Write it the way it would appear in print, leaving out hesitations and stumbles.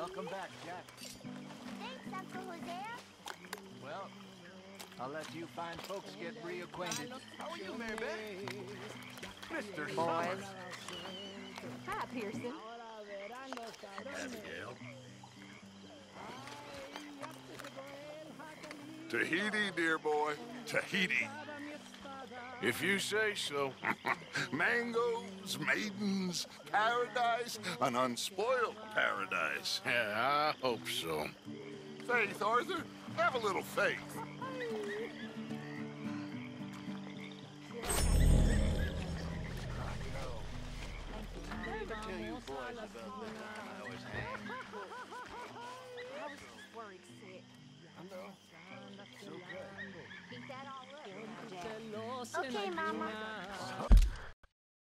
Welcome back, Jack. Thanks, Uncle Hosea. Well, I'll let you fine folks get reacquainted. How are you, Mary Beth? Mr. Boys. Summers. Hi, Pearson. Abigail. Tahiti, dear boy. Tahiti. If you say so. Mangoes, maidens, paradise, an unspoiled paradise. Yeah, I hope so. Faith, Arthur. Have a little faith. Tell you boys about the time I was hanged. I was just worried sick. I know. So good. Keep that all up now, Jack. Okay, Mama.